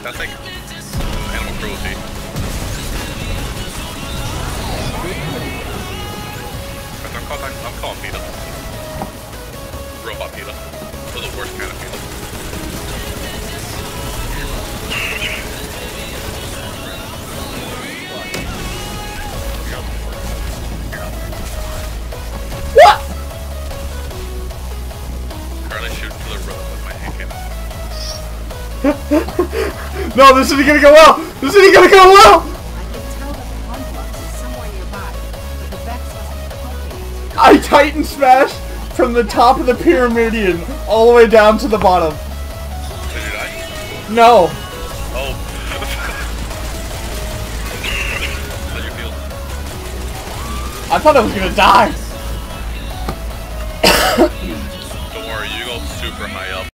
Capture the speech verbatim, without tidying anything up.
That's like animal cruelty. I'm calling, I'm, I'm calling PETA. Robot PETA. They're the worst kind of PETA. What? Currently shooting for the road with my hand cannon. No, this isn't gonna go well! This isn't gonna go well! I can tell that the conflux is somewhere nearby, but the Vex wasn't helping. I Titan smashed from the top of the Pyramidion all the way down to the bottom. Did you die? No. Oh. How'd you feel? I thought I was gonna die. Don't worry, you go super high up.